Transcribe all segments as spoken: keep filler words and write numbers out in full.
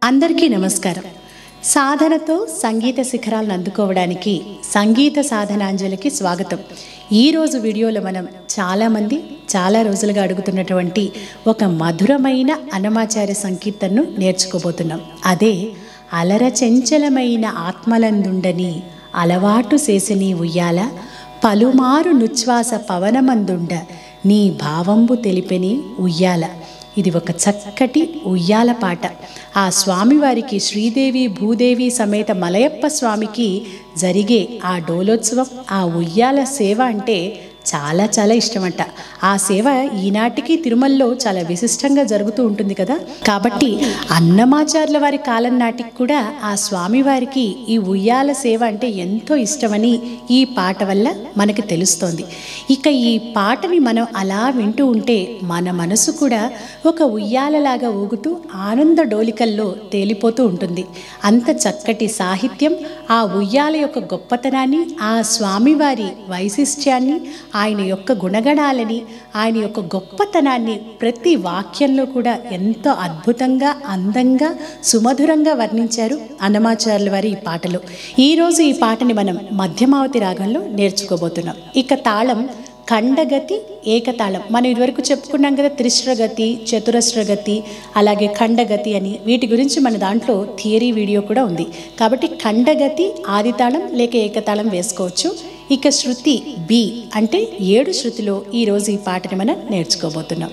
అందరికీ నమస్కారం. సాధనతో సంగీత శిఖరాలను అందుకోవడానికి సంగీత సాధనాంజలికి స్వాగతం. ఈరోజు వీడియోలో మనం చాలామంది చాలా రోజులుగా అడుగుతున్నటువంటి ఒక మధురమైన అన్నమాచార్య సంకీర్తనను నేర్చుకోబోతున్నాం. అదే అలర చెంచలమైన ఆత్మలందుండని అలవాటు చేసిని ఉయ్యాల పలుమారు నుచ్ఛ్వాస పవనమందుండ నీ భావంబు తెలిపెని ఉయ్యాల. ఇది ఒక చక్కటి ఉయ్యాల పాట. ఆ స్వామివారికి శ్రీదేవి భూదేవి సమేత మలయప్ప స్వామికి జరిగే ఆ డోలోత్సవం, ఆ ఉయ్యాల సేవ అంటే చాలా చాలా ఇష్టమంట. ఆ సేవ ఈనాటికి తిరుమలలో చాలా విశిష్టంగా జరుగుతూ ఉంటుంది కదా. కాబట్టి అన్నమాచార్యుల వారి కాలం నాటికి కూడా ఆ స్వామివారికి ఈ ఉయ్యాల సేవ అంటే ఎంతో ఇష్టమని ఈ పాట వల్ల మనకి తెలుస్తోంది. ఇక ఈ పాటని మనం అలా వింటూ ఉంటే మన మనసు కూడా ఒక ఉయ్యాలలాగా ఊగుతూ ఆనంద డోలికల్లో తేలిపోతూ ఉంటుంది. అంత చక్కటి సాహిత్యం, ఆ ఉయ్యాల యొక్క గొప్పతనాన్ని, ఆ స్వామివారి వైశిష్ట్యాన్ని, ఆయన యొక్క గుణగణాలని, ఆయన యొక్క గొప్పతనాన్ని ప్రతి వాక్యంలో కూడా ఎంతో అద్భుతంగా, అందంగా, సుమధురంగా వర్ణించారు అన్నమాచార్యుల వారి ఈ పాటలో. ఈరోజు ఈ పాటని మనం మధ్యమావతి రాగంలో నేర్చుకోబోతున్నాం. ఇక తాళం ఖండగతి, ఏకతాళం. మనం ఇదివరకు చెప్పుకున్నాం కదా, త్రిశ్రగతి, చతురస్రగతి, అలాగే ఖండగతి అని. వీటి గురించి మన దాంట్లో థియరీ వీడియో కూడా ఉంది. కాబట్టి ఖండగతి ఆదితాళం లేక ఏకతాళం వేసుకోవచ్చు. ఇక శృతి బి అంటే ఏడు శృతిలో ఈరోజు ఈ పాటని మనం నేర్చుకోబోతున్నాం.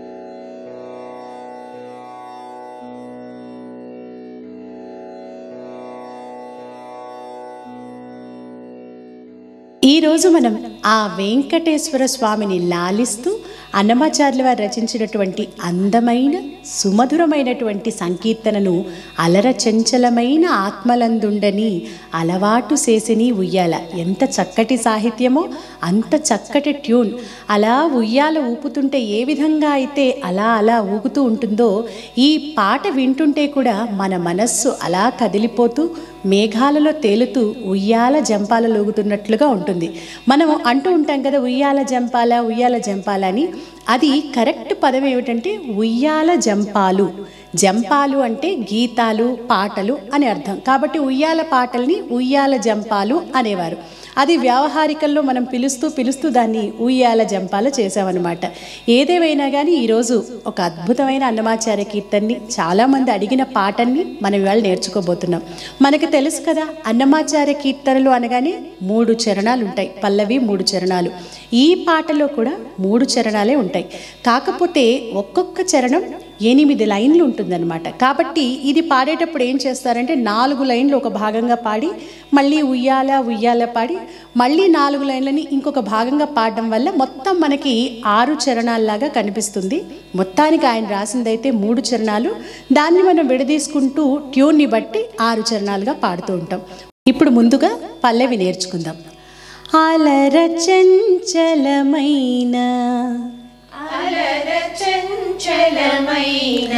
ఈరోజు మనం ఆ వెంకటేశ్వర స్వామిని లాలిస్తూ అన్నమాచార్యుల వారు రచించినటువంటి అందమైన సుమధురమైనటువంటి సంకీర్తనను అలర చంచలమైన ఆత్మలందుండని అలవాటు చేసిని ఉయ్యాల. ఎంత చక్కటి సాహిత్యమో అంత చక్కటి ట్యూన్. అలా ఉయ్యాల ఊపుతుంటే ఏ విధంగా అయితే అలా అలా ఊగుతూ ఉంటుందో, ఈ పాట వింటుంటే కూడా మన మనస్సు అలా కదిలిపోతూ మేఘాలలో తేలుతూ ఉయ్యాల జంపాల ఊగుతున్నట్లుగా ఉంటుంది. మనం అంటూ ఉంటాం కదా, ఉయ్యాల జంపాల ఉయ్యాల జంపాల అని. అది కరెక్ట్ పదం ఏమిటంటే ఉయ్యాల జంపాలు. జంపాలు అంటే గీతాలు, పాటలు అని అర్థం. కాబట్టి ఉయ్యాల పాటల్ని ఉయ్యాల జంపాలు అనేవారు. అది వ్యావహారికల్లో మనం పిలుస్తూ పిలుస్తూ దాన్ని ఉయ్యాల జంపాల చేసామన్నమాట. ఏదేమైనా కానీ ఈరోజు ఒక అద్భుతమైన అన్నమాచార్య కీర్తనని, చాలామంది అడిగిన పాటల్ని మనం ఇవాళ నేర్చుకోబోతున్నాం. మనకి తెలుసు కదా, అన్నమాచార్య కీర్తనలు అనగానే మూడు చరణాలు ఉంటాయి. పల్లవి మూడు చరణాలు. ఈ పాటలో కూడా మూడు చరణాలే ఉంటాయి. కాకపోతే ఒక్కొక్క చరణం ఎనిమిది లైన్లు ఉంటుందన్నమాట. కాబట్టి ఇది పాడేటప్పుడు ఏం చేస్తారంటే నాలుగు లైన్లు ఒక భాగంగా పాడి, మళ్ళీ ఉయ్యాల ఉయ్యాల పాడి, మళ్ళీ నాలుగు లైన్లని ఇంకొక భాగంగా పాడడం వల్ల మొత్తం మనకి ఆరు చరణాల్లాగా కనిపిస్తుంది. మొత్తానికి ఆయన రాసిందైతే మూడు చరణాలు. దాన్ని మనం విడదీసుకుంటూ ట్యూన్ని బట్టి ఆరు చరణాలుగా పాడుతూ ఉంటాం. ఇప్పుడు ముందుగా పల్లవి నేర్చుకుందాం. అలర చంచలమైన అలర చంచలమైన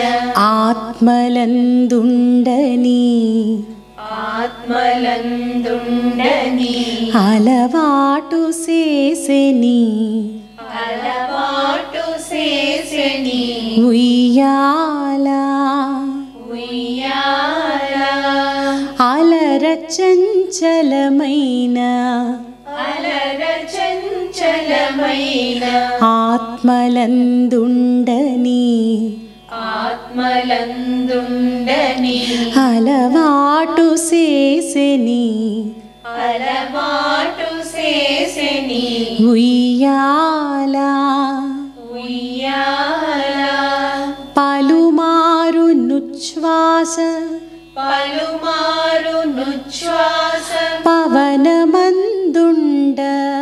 ఆత్మలందుండని ఆత్మలందుండని అలవాటు చేసిని అలవాటు చేసిని ఉయ్యాల ఉయ్యాల అలర చంచలమైన అలర చంచలమైన ఆత్మలందుండని ఆత్మలందుండని అలవాటు చేసిని అలవాటు చేసిని ఉయ్యాల ఉయ్యాల పలుమారు నుచ్ఛ్వాస పలుమారు నుచ్ఛ్వాస పవనమందుండ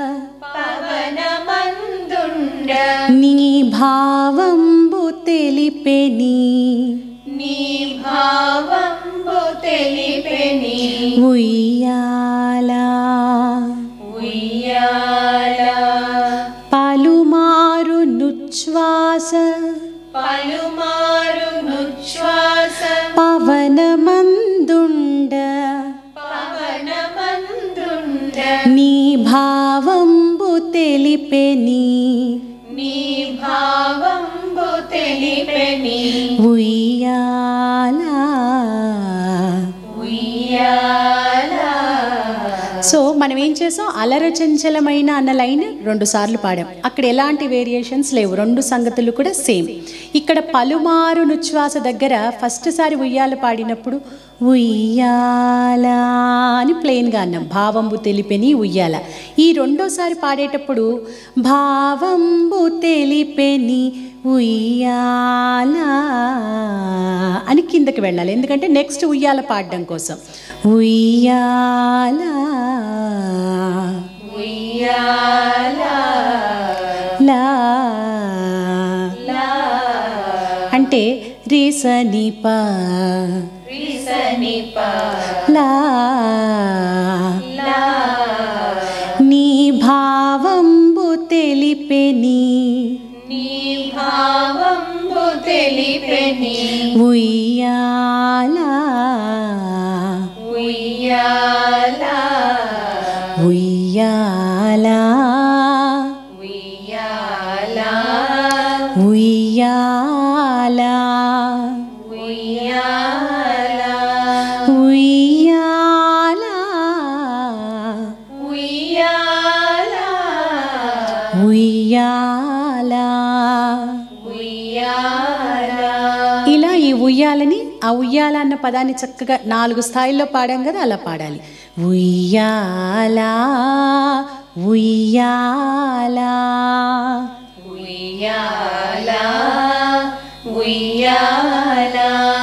పవనమందుండ నీ భావంబు తెలిపెని నీ భావంబు తెలిపెని ఉయ్యాల ఉయ్యాల పలుమారు నుచ్ఛ్వాస పలుమారు నుచ్ఛ్వాస పవనమందుండ పవనమందుండ నీ భావంబు తెలిపెని నీ భావంబు తెలిపెని ఉయ్యాల సో మనం ఏం చేసాం, అలర చంచలమైన అన్న లైన్ రెండు సార్లు పాడాం. అక్కడ ఎలాంటి వేరియేషన్స్ లేవు, రెండు సంగతులు కూడా సేమ్. ఇక్కడ పలుమారు నుచ్ఛ్వాస దగ్గర ఫస్ట్ సారి ఉయ్యాల పాడినప్పుడు ఉయ్యాల అని ప్లెయిన్గా అన్నాం, భావంబు తెలిపెని ఉయ్యాల. ఈ రెండోసారి పాడేటప్పుడు భావంబు తెలిపెని ఉయ్యాల అని కిందకి వెళ్ళాలి, ఎందుకంటే నెక్స్ట్ ఉయ్యాల పాడడం కోసం. ఉయ్యాల ఉయ్యాల లా అంటే రేసని పా రిసని పా లా లా నీ భావంబు తెలిపెని నీ భావంబు తెలిపెని ఉయ్యాల ఉయ్యాల ఉయ్యాల ఉయ్యాల ఉయ్యాల ఉయ్యాల ఉయ్యాల ఉయ్యాల ఉయ్యాల. ఉయ్యాల ఇలా ఈ ఉయ్యాలని, ఆ ఉయ్యాల అన్న పదాన్ని చక్కగా నాలుగు స్థాయిల్లో పాడాం కదా, అలా పాడాలి. ఉయ్యాల ఉయ్యాల ఉయ్యాల ఉయ్యాల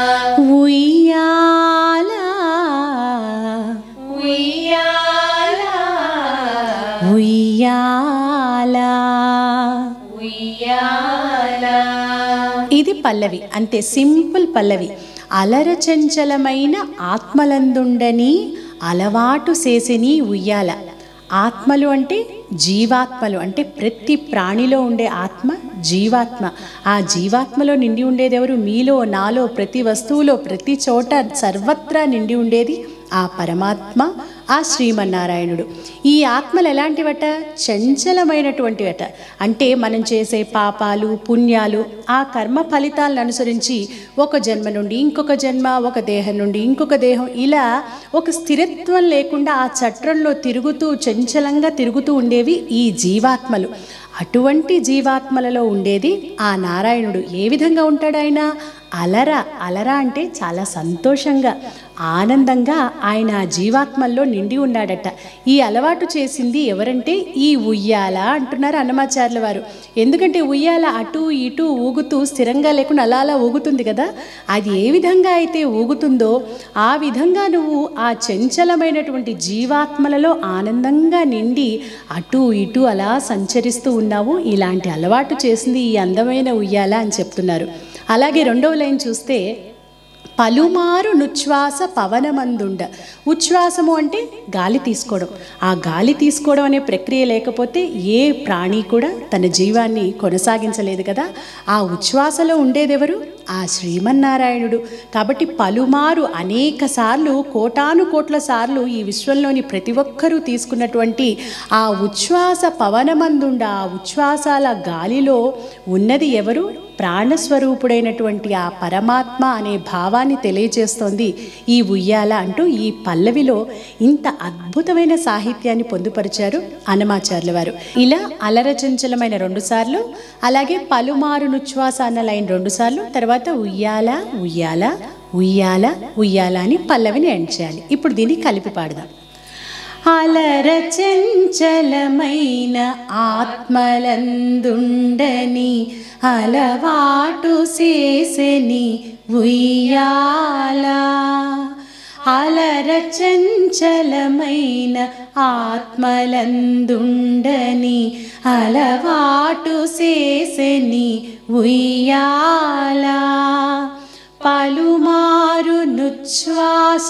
ఉయ్యాల ఉయ్యాల ఉయ్యాల. ఉయ్యాల. ఇది పల్లవి, అంతే, సింపుల్ పల్లవి. అలర చంచలమైన ఆత్మలందుండని అలవాటు చేసిని ఉయ్యాల. ఆత్మలు అంటే జీవాత్మలు, అంటే ప్రతి ప్రాణిలో ఉండే ఆత్మ జీవాత్మ. ఆ జీవాత్మలో నిండి ఉండేది ఎవరు? మీలో, నాలో, ప్రతి వస్తువులో, ప్రతి చోట, సర్వత్రా నిండి ఉండేది ఆ పరమాత్మ, ఆ శ్రీమన్నారాయణుడు. ఈ ఆత్మలు ఎలాంటివట? చంచలమైనటువంటివట. అంటే మనం చేసే పాపాలు పుణ్యాలు, ఆ కర్మ ఫలితాలను అనుసరించి ఒక జన్మ నుండి ఇంకొక జన్మ, ఒక దేహం నుండి ఇంకొక దేహం, ఇలా ఒక స్థిరత్వం లేకుండా ఆ చట్రంలో తిరుగుతూ చంచలంగా తిరుగుతూ ఉండేవి ఈ జీవాత్మలు. అటువంటి జీవాత్మలలో ఉండేది ఆ నారాయణుడు. ఏ విధంగా ఉంటాడు ఆయన? అలర. అలర అంటే చాలా సంతోషంగా, ఆనందంగా ఆయన ఆ జీవాత్మల్లో నిండి ఉన్నాడట. ఈ అలవాటు చేసింది ఎవరంటే ఈ ఉయ్యాల అంటున్నారు అన్నమాచార్యుల వారు. ఎందుకంటే ఉయ్యాల అటు ఇటు ఊగుతూ స్థిరంగా లేకుండా అలా అలా ఊగుతుంది కదా, అది ఏ విధంగా అయితే ఊగుతుందో ఆ విధంగా నువ్వు ఆ చంచలమైనటువంటి జీవాత్మలలో ఆనందంగా నిండి అటు ఇటు అలా సంచరిస్తూ ఉన్నావు. ఇలాంటి అలవాటు చేసింది ఈ అందమైన ఉయ్యాల అని చెప్తున్నారు. అలాగే రెండవ లైన్ చూస్తే పలుమారు నుచ్ఛ్వాస పవనమందుండ. ఉచ్ఛ్వాసము అంటే గాలి తీసుకోవడం. ఆ గాలి తీసుకోవడం అనే ప్రక్రియ లేకపోతే ఏ ప్రాణి కూడా తన జీవాన్ని కొనసాగించలేదు కదా. ఆ ఉచ్ఛ్వాసలో ఉండేదెవరు? ఆ శ్రీమన్నారాయణుడు. కాబట్టి పలుమారు, అనేక సార్లు, కోటాను కోట్ల సార్లు ఈ విశ్వంలోని ప్రతి ఒక్కరూ తీసుకున్నటువంటి ఆ ఉచ్ఛ్వాస పవనమందుండ, ఆ ఉచ్ఛ్వాసాల గాలిలో ఉన్నది ఎవరు? ప్రాణస్వరూపుడైనటువంటి ఆ పరమాత్మ అనే భావాన్ని తెలియజేస్తోంది ఈ ఉయ్యాల అంటూ ఈ పల్లవిలో ఇంత అద్భుతమైన సాహిత్యాన్ని పొందుపరిచారు అన్నమాచార్యుల వారు. ఇలా అలరచంచలమైన రెండు సార్లు, అలాగే పలుమారు నుచ్ఛ్వాస అన్న లైన్ రెండు సార్లు, తర్వాత ఉయ్యాల ఉయ్యాల ఉయ్యాల ఉయ్యాల అని పల్లవిని ఎండ్ చేయాలి. ఇప్పుడు దీన్ని కలిపి పాడదాం. అలర చంచలమైన ఆత్మలందుండని అలవాటు చేసెని ఉయ్యాల. అలర చంచలమైన ఆత్మలందుండని అలవాటు చేసెని ఉయ్యాల. పలుమారు నుచ్ఛ్వాస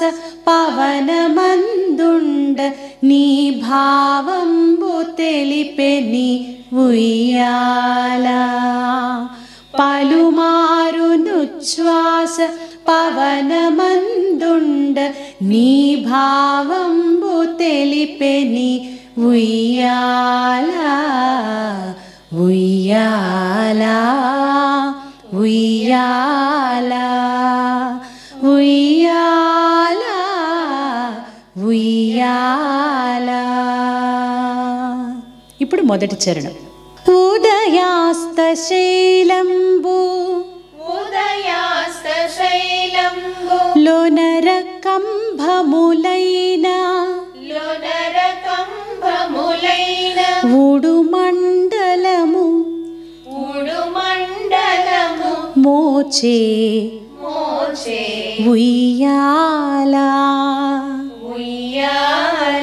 పవనమందుండ నీ భావంబు తెలిపెని ఉయ్యాల. పలుమారు నుచ్ఛ్వాస పవనమందుండ నీ భావంబు తెలిపెని ఉయ్యాల. ఉయ్యాల ఉయ్యాల ఉయ్యాల ఉయ్యాల. ఇప్పుడు మొదటి చరణం. ఉదయాస్తశైలంబు ఉదయాస్తశైలంబు లోనర కంభములైన లోనర కంభములైన ఉడు మండలము ఉడు మండలము మోచే మోచే ఉయ్యాల ఉయ్యాల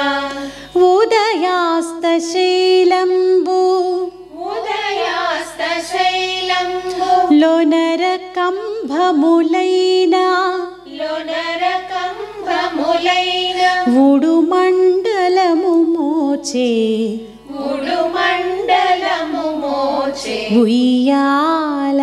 ఉదయాస్తశైలంబు ఉదయాస్తశైలంబు లోనర కంభములైన లోనర కంభములైన ఉడు మండలము మోచే ఉడు మండలము మోచే ఉయ్యాల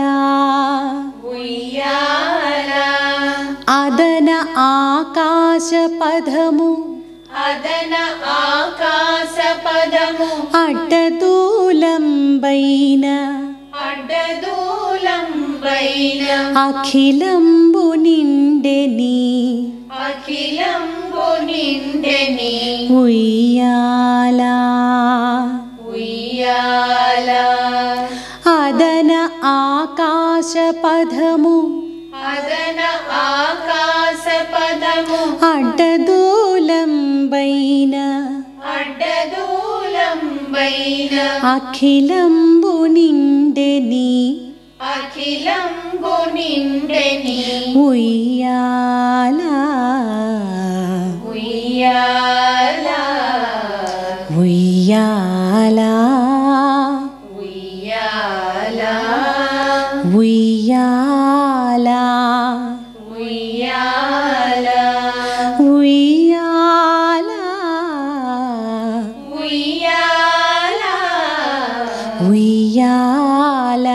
ఉయ్యాల అదన ఆకాశ పదము అదన ఆకాశ పదము అడ్డదూలంబైన అడ్డదూలంబైన అఖిలంబు నిండెని అఖిలంబు నిండెని ఉయ్యాల ఉయ్యాల అదన ఆకాశ పదము అదన ఆకాశ పదము అడ్డదూలంబైన అడ్డదూలంబైన అఖిలంబు నిండెని అఖిలంబు నిండెని ఉయ్యాల ఉయ్యాల ఉయ్యాల ఉయ్యాల ఉయ్యాల ఉయ్యాల ఉయ్యాల ఉయ్యాల ఉయ్యాల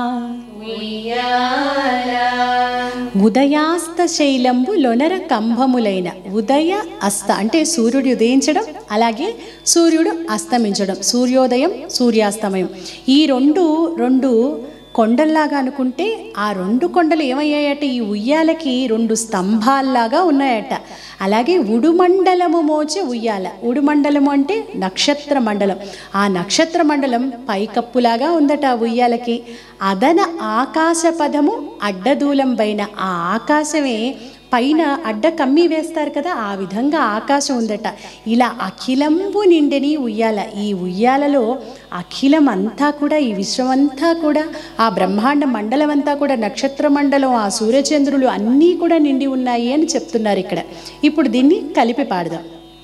ఉయ్యాల ఉదయాస్త శైలంబు లొనర కంభములైన ఉదయ అస్త అంటే సూర్యుడు ఉదయించడం, అలాగే సూర్యుడు అస్తమించడం, సూర్యోదయం సూర్యాస్తమయం. ఈ రెండు రెండు కొండల్లాగా అనుకుంటే ఆ రెండు కొండలు ఏమయ్యాయట, ఈ ఉయ్యాలకి రెండు స్తంభాల్లాగా ఉన్నాయట. అలాగే ఉడుమండలము మోచే ఉయ్యాల. ఉడుమండలము అంటే నక్షత్ర మండలం. ఆ నక్షత్ర మండలం పైకప్పులాగా ఉందట ఆ ఉయ్యాలకి. అదన ఆకాశ పదము అడ్డదూలం పైన, ఆ ఆకాశమే పైన అడ్డ కమ్మి వేస్తారు కదా, ఆ విధంగా ఆకాశం ఉందట. ఇలా అఖిలంబు నిండెని ఉయ్యాల. ఈ ఉయ్యాలలో అఖిలం అంతా కూడా, ఈ విశ్వమంతా కూడా, ఆ బ్రహ్మాండ మండలం అంతా కూడా, నక్షత్ర మండలం, ఆ సూర్యచంద్రులు అన్నీ కూడా నిండి ఉన్నాయి అని చెప్తున్నారు ఇక్కడ. ఇప్పుడు దీన్ని కలిపి పాడదాం.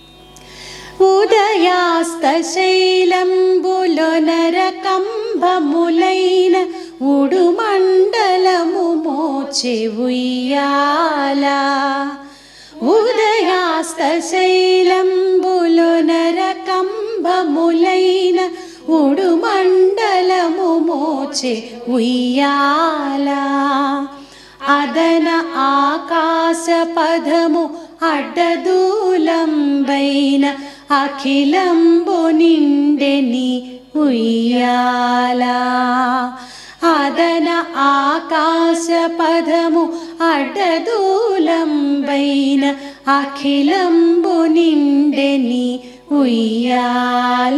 ఉదయాస్తశైలంబులొనర కంభములైన ఉడుమండలము మోచే ఉయ్యాల. ఉదయాస్తశైలంబులొనర కంభములైన ఉడుమండలము మోచే ఉయ్యాల. అదన ఆకాశ పదము అడ్డదూలంబైన అఖిలంబు నిండెని ఉయ్యాల. అదన ఆకాశ పదము అడ్డదూలంబైన అఖిలంబు నిండెని ఉయ్యాల.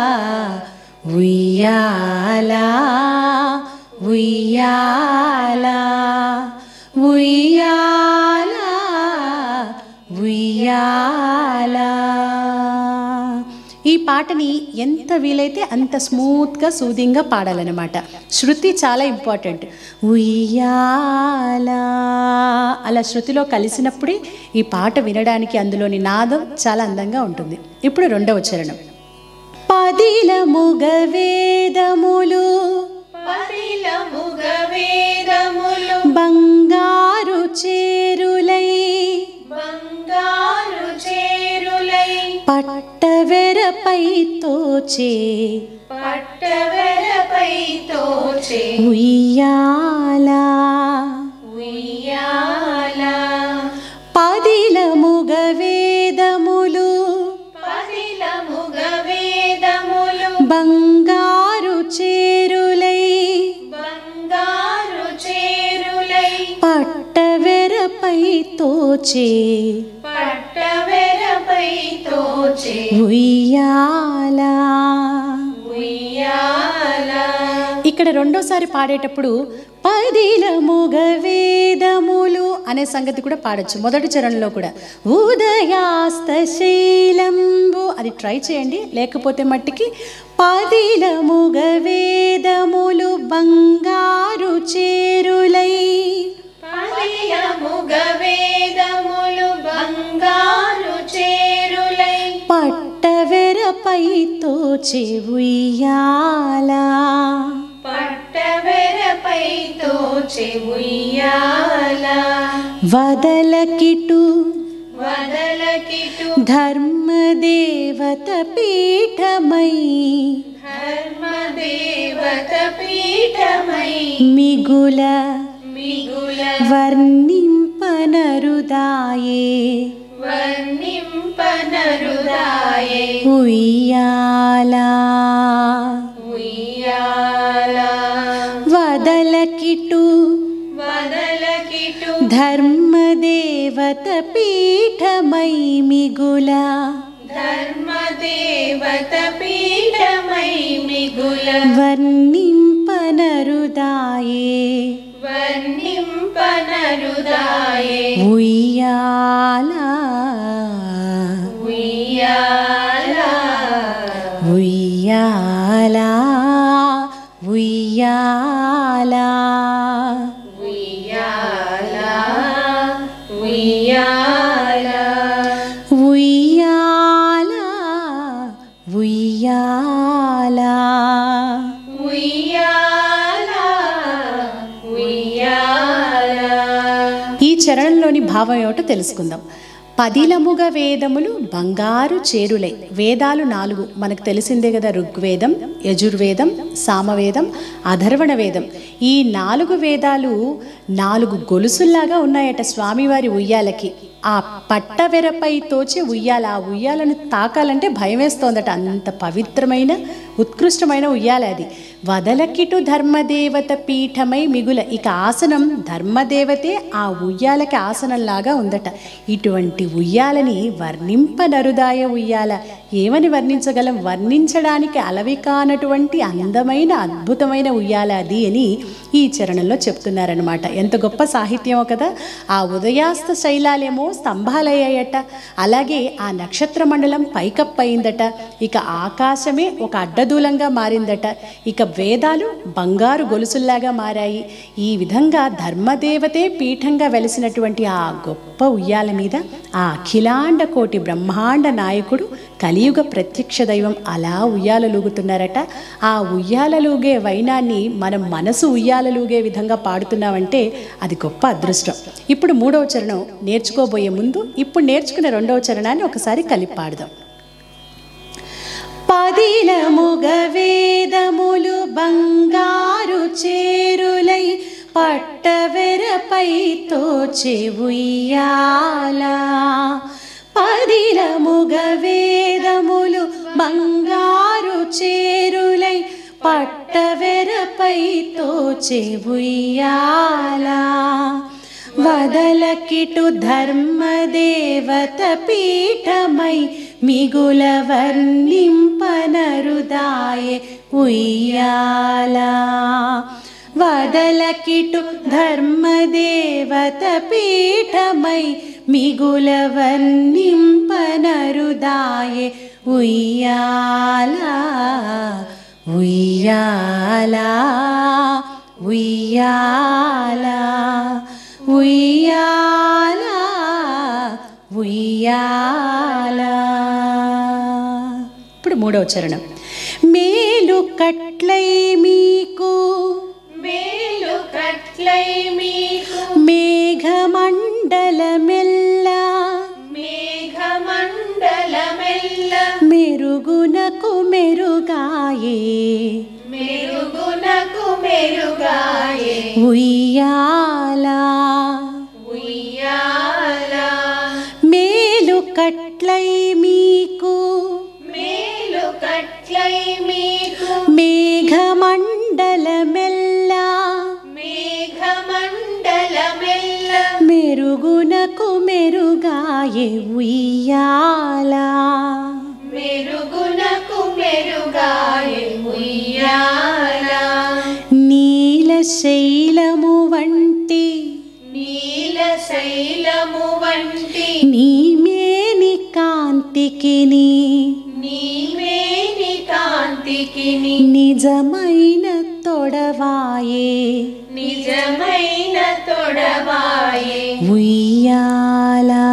ఉయ్యాల ఉయ్యాల ఉయ్యాల ఉయ్యాల. ఈ పాటని ఎంత వీలైతే అంత స్మూత్గా సూదింగ్గా పాడాలన్నమాట. శృతి చాలా ఇంపార్టెంట్. ఉయ్యాల అలా శృతిలో కలిసినప్పుడే ఈ పాట వినడానికి అందులోని నాదం చాలా అందంగా ఉంటుంది. ఇప్పుడు రెండవ చరణం. పదిలముగ వేదములు పదిలముగ వేదములు బంగారు చేరులై బంగారు చేరులై పట్టవెరపై తోచే పట్టవెరపై తోచే ఉయ్యాల. ఉయ్యాల పదిలముగ వేదములు పదిలముగ వేదములు బంగారు చేరులై బంగారు చేరులై పట్టవెరపై తోచే పట్టవెరపై తోచే ఉయ్యాల. ఇక్కడ రెండోసారి పాడేటప్పుడు పదిలముగ వేదములు అనే సంగతి కూడా పాడొచ్చు. మొదటి చరణంలో కూడా ఉదయాస్త శైలంబు అది ట్రై చేయండి, లేకపోతే మట్టికి పదిలముగ వేదములు బంగారు చేరులై పదిలముగ వేదములు బంగారు చేరులై పట్టవెరపై తోచె ఉయ్యాలా పట్టవెరపై తోచె ఉయ్యాలా వదలకిటు వదలకిటు ధర్మదేవత పీఠమై ధర్మదేవత పీఠమై మిగుల మిగుల వర్ణింపనరుదాయే వర్ణింపనరుదాయే ఉయ్యాలా ఉయ్యాలా వదలకిటు వదలకిటు ధర్మదేవత పీఠమై మిగుల ధర్మదేవత పీఠమై మిగుల వర్ణింపనరుదాయే వర్ణింపనరుదాయే ఉయ్యాలా ఉయ్యాలా ఉయ్యాలా ఉయ్యాలా ఉయ్యాలా ఉయ్యాలా ఉయ్యాలా ఉయ్యాలా ఉయ్యాలా ఉయ్యాలా. ఈ చరణంలోని భావం ఏమిటో తెలుసుకుందాం. పదిలముగ వేదములు బంగారు చేరులై. వేదాలు నాలుగు మనకు తెలిసిందే కదా, ఋగ్వేదం, యజుర్వేదం, సామవేదం, అధర్వణ వేదం. ఈ నాలుగు వేదాలు నాలుగు గొలుసుల్లాగా ఉన్నాయట స్వామివారి ఉయ్యాలకి. ఆ పట్టవెరపై తోచే ఉయ్యాల, ఆ ఉయ్యాలను తాకాలంటే భయం వేస్తోందట, అంత పవిత్రమైన ఉత్కృష్టమైన ఉయ్యాల అది. వదలకిటు ధర్మదేవత పీఠమై మిగుల, ఇక ఆసనం ధర్మదేవతే ఆ ఉయ్యాలకి ఆసనంలాగా ఉందట. ఇటువంటి ఉయ్యాలని వర్ణింపనరుదాయ ఉయ్యాల. ఏమని వర్ణించగలం? వర్ణించడానికి అలవి కానటువంటి అందమైన అద్భుతమైన ఉయ్యాల అది అని ఈ చరణంలో చెప్తున్నారనమాట. ఎంత గొప్ప సాహిత్యమో కదా. ఆ ఉదయాస్త శైలాలేమో స్తంభాలయ్యాయట, అలాగే ఆ నక్షత్ర మండలం పైకప్పయిందట, ఇక ఆకాశమే ఒక అడ్డదూలంగా మారిందట, ఇక వేదాలు బంగారు గొలుసుల్లాగా మారాయి. ఈ విధంగా ధర్మదేవతే పీఠంగా వెలిసినటువంటి ఆ గొప్ప ఉయ్యాల మీద ఆ అఖిలాండ కోటి బ్రహ్మాండ నాయకుడు కలియుగ ప్రత్యక్ష దైవం అలా ఉయ్యాలలూగుతున్నారట. ఆ ఉయ్యాలలూగే వైనాన్ని మనం మనసు ఉయ్యాలలూగే విధంగా పాడుతున్నామంటే అది గొప్ప అదృష్టం. ఇప్పుడు మూడవ చరణం నేర్చుకోబోయే ముందు ఇప్పుడు నేర్చుకునే రెండవ చరణాన్ని ఒకసారి కలిపి పాడదాం. పదిలముగ వేదములు బంగారు చేరులై పట్టవెరపై తోచె ఉయ్యాలా. పదిలముగ వేదములు బంగారు చేరులై పట్టవెరపై తోచె ఉయ్యాలా. వదలకిటు ధర్మదేవత పీఠమై మిగుల వర్ణింపనరుదాయే ఉయ్యాలా. వదలకిటు ధర్మదేవత పీఠమై మిగుల వర్ణింపనరుదాయే ఉయ్యాలా. ఉయ్యాలా ఉయ్యాలా ఉయ్యాలా ఉయ్యాలా. ఇప్పుడు మూడవ చరణం. మేలు కట్లై మీకు మేలు కట్లై మీకు మేఘమండలమెల్ల మేఘమండలమెల్ల మెరుగునకు మెరుగాయే మెరుగునకు మెరుగాయే ఉయ్యాలా. ఉయ్యాలా. మేలు కట్లై మీకు మేలు కట్లై మీకు మేఘమండలమెల్ల మేఘమండలమెల్ల మెరుగునకు మెరుగాయే ఉయ్యాలా. మెరుగునకు మెరుగాయే ఉయ్యాలా. శైలము వంటి నీల శైలము వంటి నీమేని కాంతికి నీమేని కాంతికి నిజమైన తొడవాయే నిజమైన తొడవాయే ఉయ్యాలా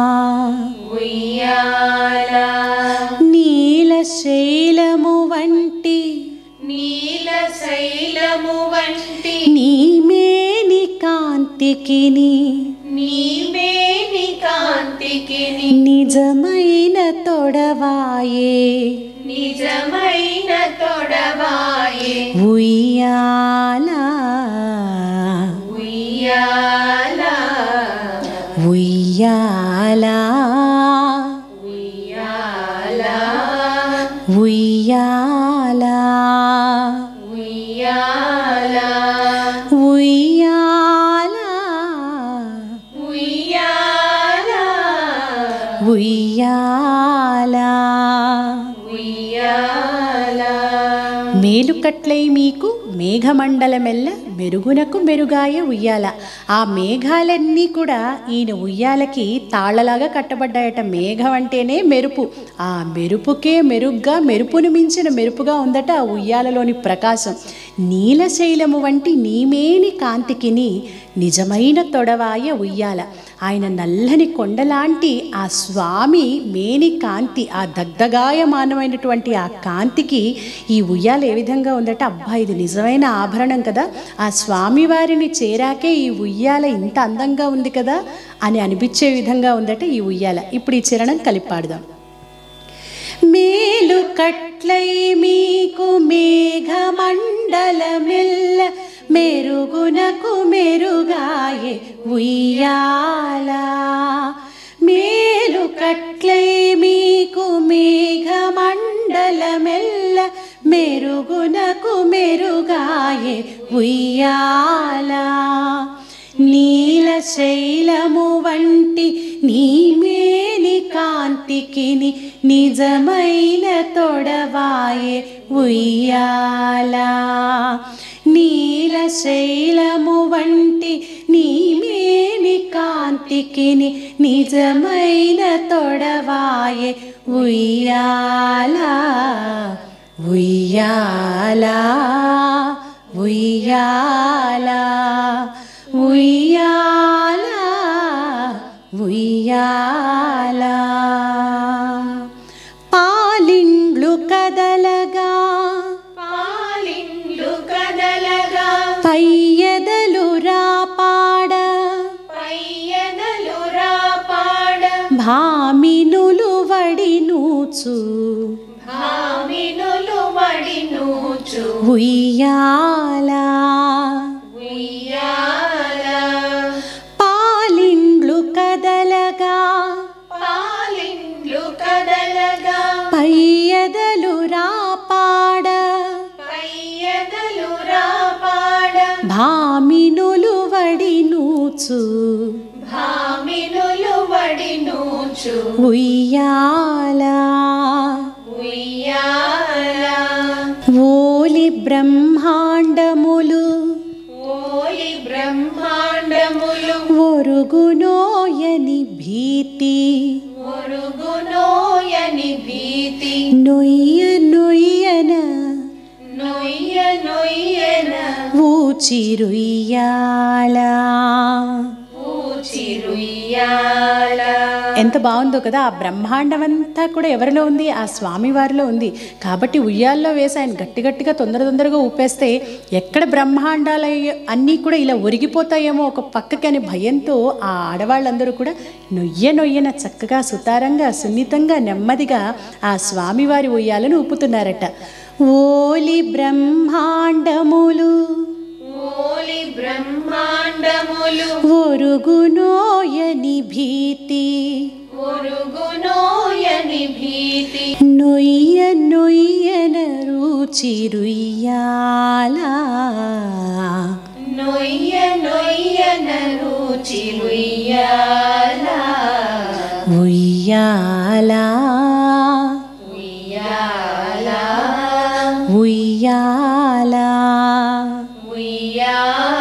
ఉయ్యాలా నీల శైలము వంటి నీల శైలము వంటి నీమేని కాంతికి నీమేని కాంతికి నిజమైన తొడవాయే నిజమైన తొడవాయే ఉయ్యాలా ఉయ్యాలా ఉయ్యాలా ఉయ్యాలా ఉయ్యాలా ఉయ్యాలా ఉయ్యాలా ఉయ్యాలా ఉయ్యాలా ఉయ్యాలా మేలుకట్లై మీకు మేఘమండలమెల్ల మెరుగునకు మెరుగాయ ఉయ్యాల. ఆ మేఘాలన్నీ కూడా ఈయన ఉయ్యాలకి తాళలాగా కట్టబడ్డాయట. మేఘం అంటేనే మెరుపు. ఆ మెరుపుకే మెరుగ్గా మెరుపును మించిన మెరుపుగా ఉందట ఆ ఉయ్యాలలోని ప్రకాశం. నీలశైలము వంటి నీమేని కాంతికిని నిజమైన తొడవాయ ఉయ్యాల. ఆయన నల్లని కొండలాంటి ఆ స్వామి మేని కాంతి, ఆ దగ్ధగాయమానమైనటువంటి ఆ కాంతికి ఈ ఉయ్యాల ఏ విధంగా ఉందట. అబ్బా, ఇది నిజమైన ఆభరణం కదా, ఆ స్వామి వారిని చేరాకే ఈ ఉయ్యాల ఇంత అందంగా ఉంది కదా అని అనిపించే విధంగా ఉందట ఈ ఉయ్యాల. ఇప్పుడు ఈ చరణం కలిపి పాడదాం. మేలు కట్లై మీకు మేఘమండలమెల్ల మెరుగునకు మెరుగాయే ఉయ్యాల. మేలు కట్లై మీకు మేఘమండలమెల్ల మెరుగునకు మెరుగాయే ఉయ్యాల. నీలశైలము వంటి నీమేని కాంతికి నిజమైన తొడవాయే ఉయ్యాల. నీలశైలము వంటి నీమేని కాంతికి నిజమైన తొడవాయే ఉయ్యాల. ఉయ్యాల ఉయ్యాల ఉయ్యాల ఉయ్యాల. పాలిండ్లు కదలగా పాలిండ్లు కదలగా పయ్యదలు రాపాడ పయ్యదలు రాపాడ భామినులు వడినూచు భామినులు వడినూచు ఉయ్యాల. ఉయ్యాల పాలిండ్లు కదలగా పాలిండ్లు కదలగా పయ్యదలు రాపాడ పయ్యదలు రాపాడ భామినులు వడినూచు భామినులు వడినూచు ఉయ్యాల. ఉయ్యాల ఓలి బ్రహ్మాండములు ఓలి బ్రహ్మాండములు ఒరుగునోయని భీతి ఒరుగునోయని భీతి నొయ్య నొయ్యన నొయ్య నొయ్యన ఊచిరుయ్యాల. ఊచిరుయ్యాల. ఎంత బాగుందో కదా. ఆ బ్రహ్మాండం అంతా కూడా ఎవరిలో ఉంది? ఆ స్వామివారిలో ఉంది. కాబట్టి ఉయ్యాల్లో వేసి ఆయన గట్టి గట్టిగా తొందర తొందరగా ఊపేస్తే ఎక్కడ బ్రహ్మాండాలు అన్నీ కూడా ఇలా ఒరిగిపోతాయేమో ఒక పక్కకి అని భయంతో ఆ ఆడవాళ్ళందరూ కూడా నొయ్య నొయ్యన చక్కగా సుతారంగా సున్నితంగా నెమ్మదిగా ఆ స్వామివారి ఉయ్యాలను ఊపుతున్నారట. ఓలి బ్రహ్మాండములు ఓలి బ్రహ్మాండములు ఒరుగునోయని భీతి ఒరుగునోయని భీతి నొయ్య నొయ్యన రుచిరుయ్యాల. నొయ్య నొయ్యన రుచిరుయ్యాల. ఉయ్యాల ఉయ్యాల ఉయ్యాల ఉయ్యాల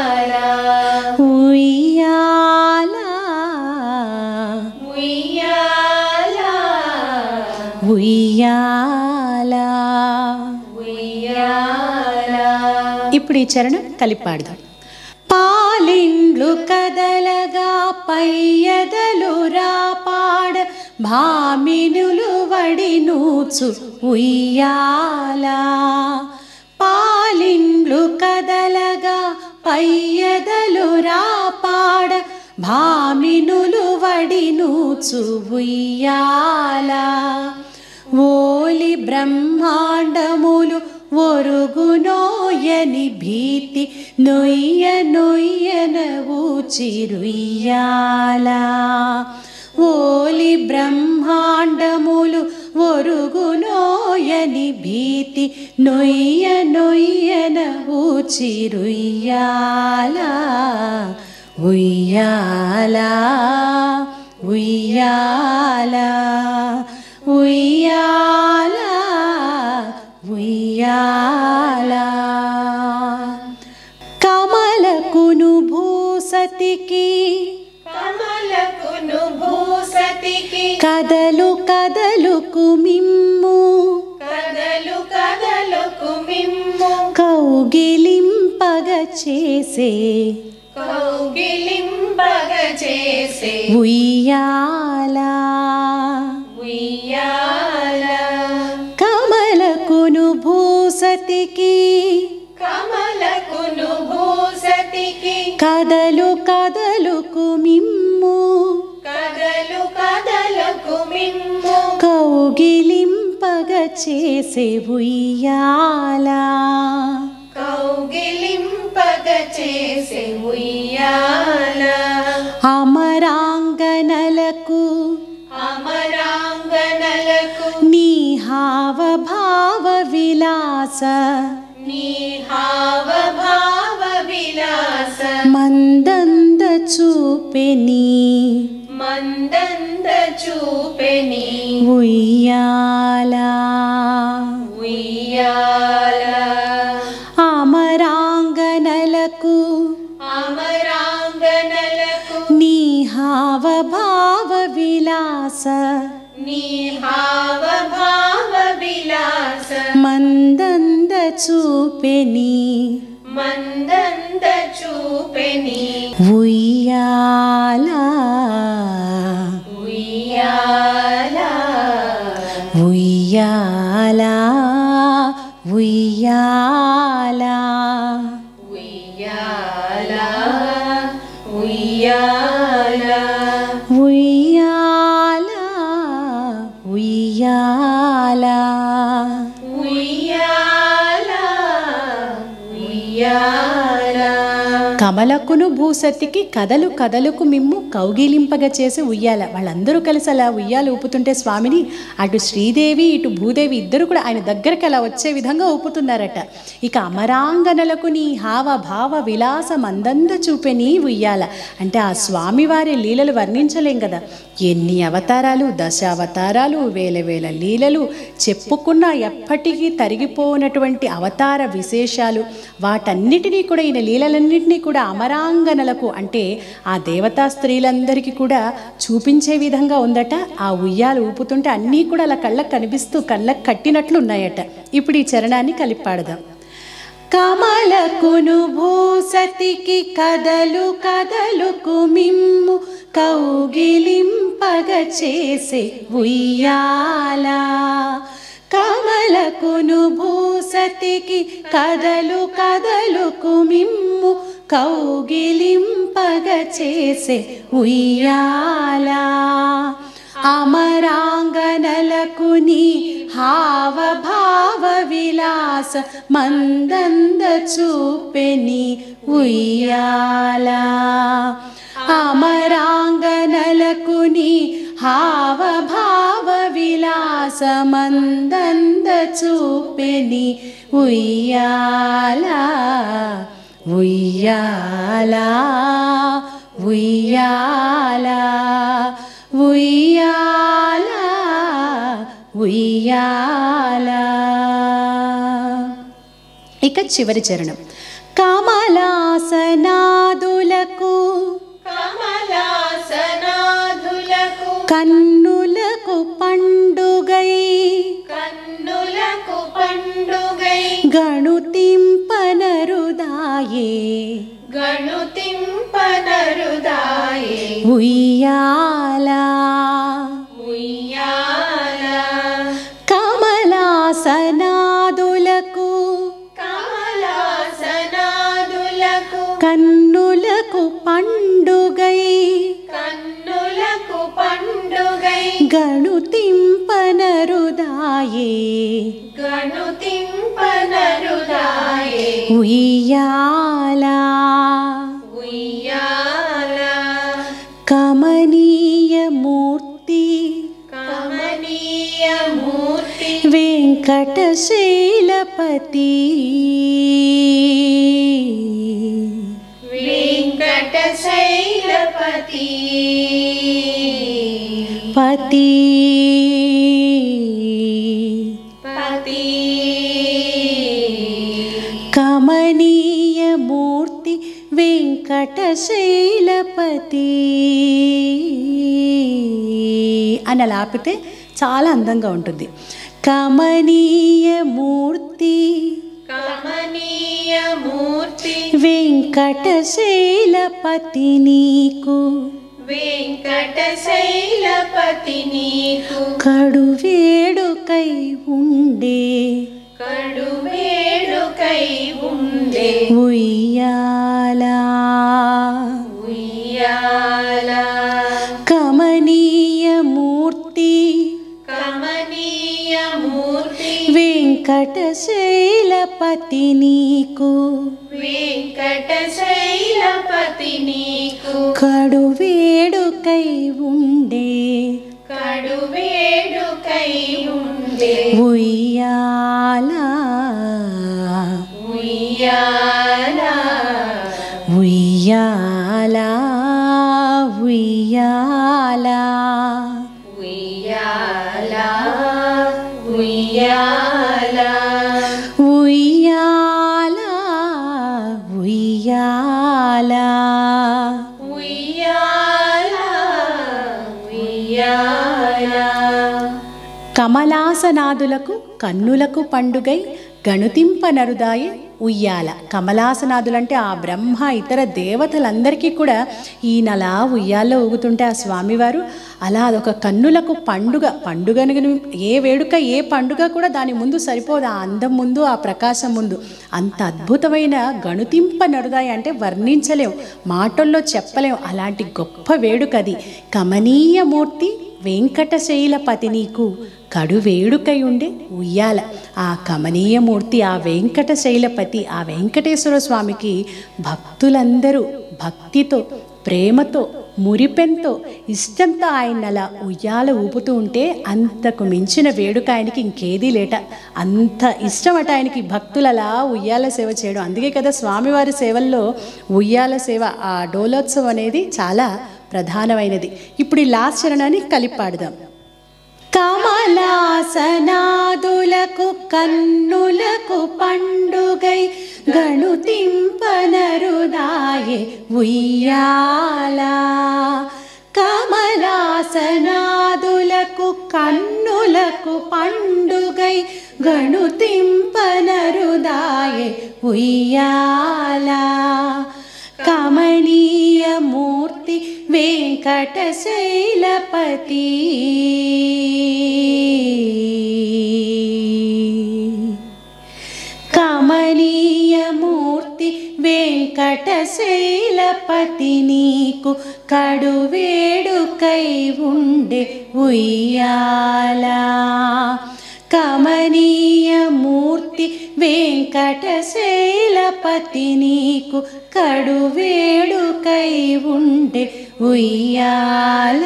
ఉయ్యాల. ఉయ్యాల. ఇప్పుడు ఈ చరణం కలిపి పాడదాం. పాలిండ్లు కదలగా పయ్యదలు రాపాడ భామినులు వడి నూచు ఉయ్యాల. పాలిండ్లు కదలగా పయ్యదలు రాపాడ భామినులు వడి నూచు ఉయ్యాల. ఓలి బ్రహ్మాండములు ఒరుగునోయని భీతి నొయ్య నొయ్యన ఊచిరుయ్యాల. ఓలి బ్రహ్మాండములు ఒరుగునోయని భీతి నొయ్య నొయ్యన ఊచిరుయ్యాల. ఉయ్యాల ఉయ్యాల ఉయ్యాల ఉయ్యాల. కమలకును భూసతికి కమలకును భూసతికి కదలు కదలుకు మిమ్ము కదలు కదలుకు మిమ్ము కౌగిలింపగ చేసే కౌగిలింపగ చేసే ఉయ్యాల. ఉయ్యాల. కమలకును భూసతికి కమలకును భూసతికి కదలు కదలుకు మిమ్ము కదలు కదలుకు మిమ్ము కౌగిలింపగ చేసే ఉయ్యాల. కౌగిలింపగ చేసే ఉయ్యాల. అమరాంగనలకు అమరాంగనలకు నీ హావభావ విలాస నీ హావభావ విలాస మందంద చూపెని మందంద చూపెని ఉయ్యాల. ఉయ్యాల. అమరాంగనలకు అమరాంగనలకు నీ హావభావ విలాస నీ హావభావ విలాస మందంద చూపెని మందంద చూపెని ఉయ్యాల. ఉయ్యాల. ఉయ్యాల ఉయ్యాల ఉయ్యాల. ఉయ్యాల. ఉయ్యాల ఉయ్యాల ఉయ్యాల. ఉయ్యాల. కమలకును భూసతికి కదలు కదలుకు మిమ్ము కౌగిలింపగా చేసి ఉయ్యాల. వాళ్ళందరూ కలిసి అలా ఉయ్యాలు ఊపుతుంటే స్వామిని అటు శ్రీదేవి ఇటు భూదేవి ఇద్దరు కూడా ఆయన దగ్గరికి అలా వచ్చే విధంగా ఊపుతున్నారట. ఇక అమరాంగనలకు నీ హావ భావ విలాస మందంద చూపే నీ ఉయ్యాల అంటే ఆ స్వామివారి లీలలు వర్ణించలేం కదా. ఎన్ని అవతారాలు, దశ అవతారాలు, వేల వేల లీలలు చెప్పుకున్నా ఎప్పటికీ తరిగిపోనటువంటి అవతార విశేషాలు, వాటన్నిటినీ కూడా ఈయన లీలలన్నింటినీ కూడా అమరాంగనలకు అంటే ఆ దేవతా స్త్రీలందరికీ కూడా చూపించే విధంగా ఉందట. ఆ ఉయ్యాలు ఊపుతుంటే అన్నీ కూడా అలా కళ్ళకు కనిపిస్తూ కళ్ళకు కట్టినట్లు ఉన్నాయట. ఇప్పుడు ఈ చరణాన్ని కలిపి పాడదాం. కమలకును భూసతికి కదలు కదలుకు మిమ్ము కౌగిలింపగ చేసే ఉయ్యాల. కమలకును భూసతికి కదలు కదలుకు మిమ్ము కౌగిలింపగ చేసే ఉయ్యాల. అమరాంగనలకు నీ హావభావ విలాస మందంద చూపెని ఉయ్యాల. అమరాంగనలకు నీ హావభావ విలాస మందంద చూపెని ఉయ్యాల. ఉయ్యాల ఉయ్యాల ఉయ్యాల ఉయ్యాల. ఇక చివరి చరణం. కమలాసనాదులకు కమలాసనాదులకు కన్నులకు పండుగై ఉయ్యాల ఉయ్యాల కమలాసనాదులకు కమలాసనాదులకు కన్నులకు పండుగై కన్నులకు పండుగై గణుతింపనరుదాయే గణుతింపనరుదాయే ఉయ్యాల ఉయ్యాల కమనీయ మూర్తి కమనీయ మూర్తి వెంకటశైలపతి వెంకటశైలపతి పతి పతి కమనీయ మూర్తి వెంకటశైలపతి అని అలా ఆపితే చాలా అందంగా ఉంటుంది. కమనీయ మూర్తి కమనీయ మూర్తి వెంకటశైలపతి నీకు వెంకటశైలపతి నీకు కడు వేడుకై ఉండే కడు వేడుకై ఉండే ఉయ్యాల ఉయ్యాల కమనీయ మూర్తి కమనీయ మూర్తి వెంకటశైలపతి నీకు వెంకటశైలపతి నీకు కడు వేడుకై ఉండే కడు వేడుకై ఉండే ఉయ్యాల ఉయ్యాల ఉయ్యాల ఉయ్యాల ఉయ్యాల ఉయ్యాల ఉయ్యాల ఉయ్యాల ఉయ్యాల ఉయ్యాల కమలాసనాదులకు కన్నులకు పండుగై గణుతింపనరుదాయే ఉయ్యాల. కమలాసనాదులంటే ఆ బ్రహ్మ ఇతర దేవతలందరికీ కూడా ఈయనలా ఉయ్యాల్లో ఊగుతుంటే ఆ స్వామివారు అలా అదొక కన్నులకు పండుగ. పండుగను ఏ వేడుక ఏ పండుగ కూడా దాని ముందు సరిపోదు. ఆ అందం ముందు ఆ ప్రకాశం ముందు అంత అద్భుతమైన గణుతింపనరుదాయి అంటే వర్ణించలేం, మాటల్లో చెప్పలేం. అలాంటి గొప్ప వేడుక అది. కమనీయ మూర్తి వెంకటశైలపతి నీకు కడు వేడుకై ఉండే ఉయ్యాల. ఆ కమనీయమూర్తి ఆ వెంకటశైలపతి ఆ వెంకటేశ్వర స్వామికి భక్తులందరూ భక్తితో ప్రేమతో మురిపెంతో ఇష్టంతో ఆయన అలా ఉయ్యాల ఊపుతూ ఉంటే అంతకు మించిన వేడుక ఆయనకి ఇంకేదీ లేట. అంత ఇష్టమట ఆయనకి భక్తులలా ఉయ్యాల సేవ చేయడం. అందుకే కదా స్వామివారి సేవల్లో ఉయ్యాల సేవ ఆ డోలోత్సవం అనేది చాలా ప్రధానమైనది. ఇప్పుడు ఈ లాస్ట్ చరణాన్ని కలిపి పాడదాం. కమలాసనాదులకు కన్నులకు పండుగై గణుతింపనరుదాయే ఉయ్యాల. కమలాసనాదులకు కన్నులకు పండుగై గణుతింపనరుదాయే ఉయ్యాల. కమనీయ మూర్తి వెంకటశైలపతి కమనీయ మూర్తి వెంకటశైలపతి నీకు కడు వేడుకై ఉండే ఉయ్యాల. కమనీయ మూర్తి వెంకటశైలపతి నీకు కడు వేడుకై ఉండే ఉయ్యాల.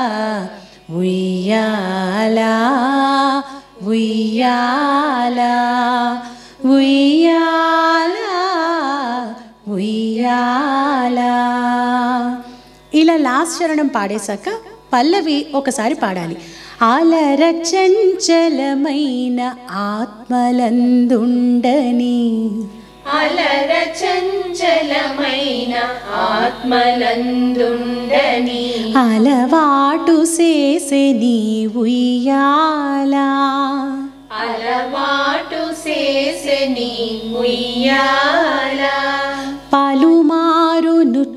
ఉయ్యాల ఉయ్యాల ఉయ్యాల ఉయ్యాల. ఇలా లాస్ట్ చరణం పాడేశాక పల్లవి ఒకసారి పాడాలి. అలర చంచలమైన ఆత్మలందుండని అలర చంచలమైన ఆత్మలందుండని అలవాటు చేసే నీ ఉయ్యాల. అలవాటు చేసే నీ ఉయ్యాల. పలుమారు నుచ్చు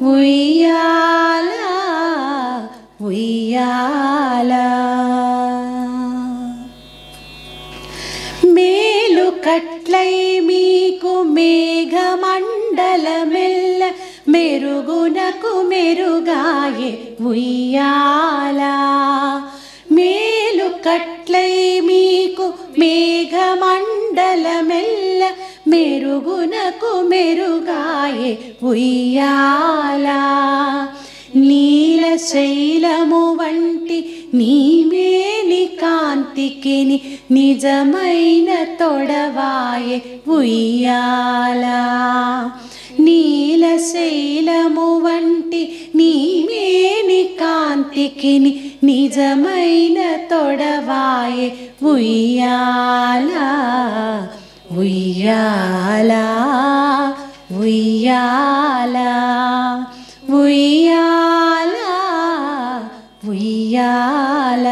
ఉయ్యాల ఉయ్యాల మేలు కట్లై మీకు మేఘమండలమెల్ల మెరుగునకు మెరుగాయే ఉయ్యాల మేలు కట్లై మీకు మేఘమండలమెల్ల మెరుగునకు మెరుగాయే ఉయ్యాల నీలశైలము వంటి నీమేని కాంతికిని నిజమైన తొడవాయే ఉయ్యాల నీలశైలము వంటి నీమేని కాంతికిని నిజమైన తొడవాయే ఉయ్యాల ఉయ్యాల ఉయ్యాల ఉయ్యాల ఉయ్యాల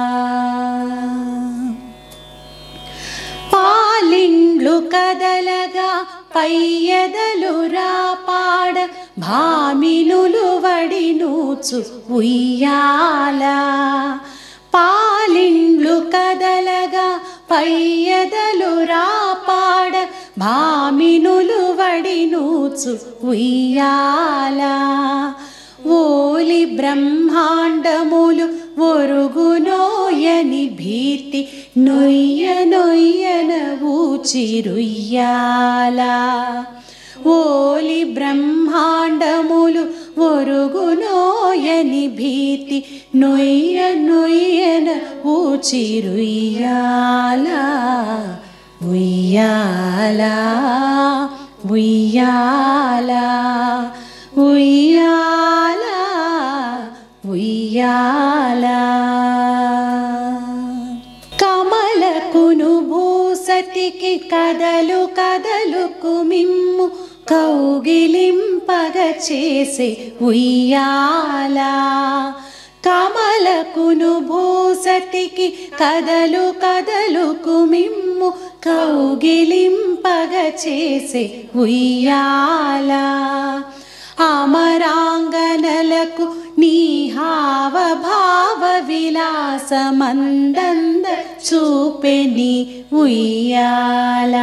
పాలిండ్లు కదలగా పయ్యదలు రాపాడ భామినులు వడినూచు ఉయ్యాల పాలిండ్లు కదలగా పయ్యదలు రాపాడ భామినులు వడినూచు ఉయ్యాల ఓలి బ్రహ్మాండములు ఒరుగునోయని భీతి నొయ్య నొయ్యన ఊచిరుయ్యాల ఓలి బ్రహ్మాండములు ఒరుగునోయని భీతి నొయ్య నొయ్యన ఊచిరుయ్యాల ఉయ్యాల ఉయ్యాల ఉయ్యాల ఉయ్యాల కమలకును భూసతికి కదలు కదలుకు మిమ్ము కౌగిలింపగ చేసే ఉయ్యాల కమలకును భూసతికి కదలు కదలుకు మిమ్ము కౌగిలింపగ చేసే ఉయ్యాల అమరాంగనలకు నీ హావభావ విలాసమందంద చూపెని ఉయ్యాల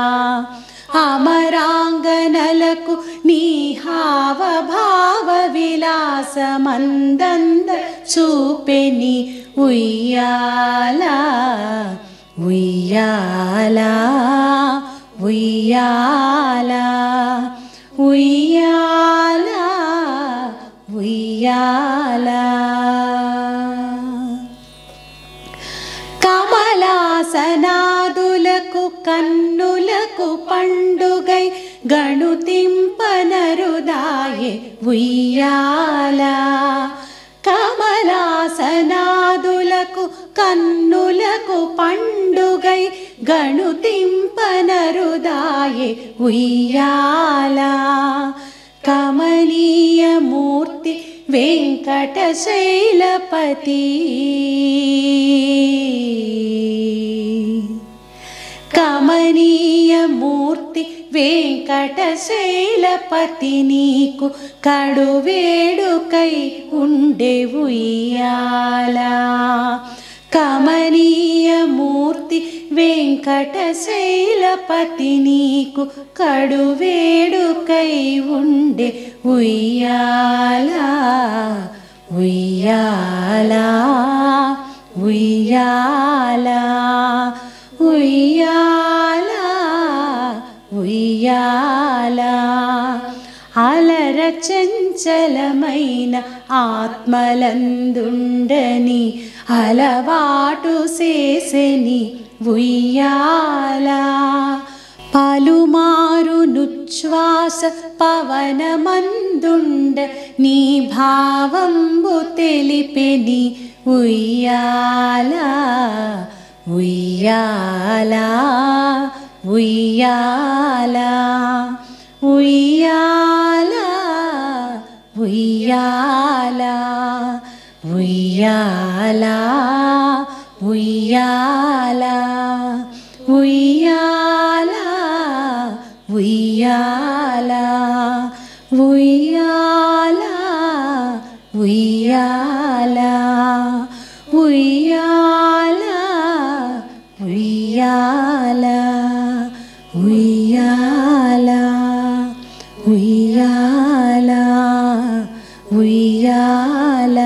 అమరాంగనలకు నీ హావభావ విలాసమందంద చూపెని ఉయ్యాల ఉయ్యాల ఉయ్యాల ఉయ్యాల ఉయ్యాల కమలాసనాదులకు కన్నులకు పండుగై గణుతింపనరుదాయే ఉయ్యాల కమలాసనాదులకు కన్నులకు పండుగై గణుతింపనరుదాయే ఉయ్యాల కమనీయ మూర్తి వెంకటశైలపతి కమనీయ మూర్తి వెంకటశైలపతి నీకు కడువేడుకై ఉండే ఉయ్యాల కమనీయ మూర్తి వెంకటశైలపతి నీకు కడువేడుకై ఉండే ఉయ్యాల ఉయ్యాల ఉయ్యాల ఉయ్యాల ఉయ్యాల అలర చంచలమైన ఆత్మలందుండని అలవాటు చేసెని ఉయ్యాల పలుమారు నుచ్ఛ్వాస పవనమందుండ నీ భావంబు తెలిపెని ఉయ్యాల ఉయ్యాల ఉయ్యాల ఉయ్యాల ఉయ్యాల ఉయ్యాల ఉయ్యాల ఉయ్యాల ఉయ్యాల ఉయ్యాల ఉయ్యాల ఉయ్యాల ఉయ్యాల ఉయ్యాల ఉయ్యాల ఉయ్యాల.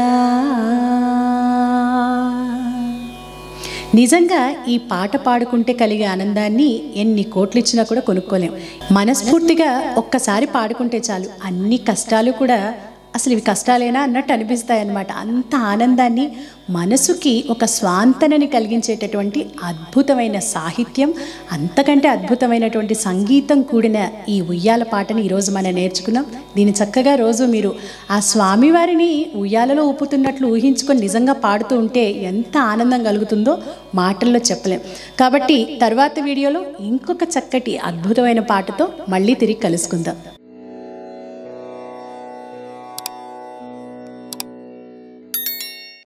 నిజంగా ఈ పాట పాడుకుంటే కలిగే ఆనందాన్ని ఎన్ని కోట్లు ఇచ్చినా కూడా కొనుక్కోలేం. మనస్ఫూర్తిగా ఒక్కసారి పాడుకుంటే చాలు, అన్ని కష్టాలు కూడా అసలు ఇవి కష్టాలేనా అన్నట్టు అనిపిస్తాయి అన్నమాట. అంత ఆనందాన్ని, మనసుకి ఒక స్వాంతనని కలిగించేటటువంటి అద్భుతమైన సాహిత్యం, అంతకంటే అద్భుతమైనటువంటి సంగీతం కూడిన ఈ ఉయ్యాల పాటని ఈరోజు మనం నేర్చుకున్నాం. దీన్ని చక్కగా రోజు మీరు ఆ స్వామివారిని ఉయ్యాలలో ఊపుతున్నట్లు ఊహించుకొని నిజంగా పాడుతూ ఉంటే ఎంత ఆనందం కలుగుతుందో మాటల్లో చెప్పలేం. కాబట్టి తర్వాత వీడియోలో ఇంకొక చక్కటి అద్భుతమైన పాటతో మళ్ళీ తిరిగి కలుసుకుందాం.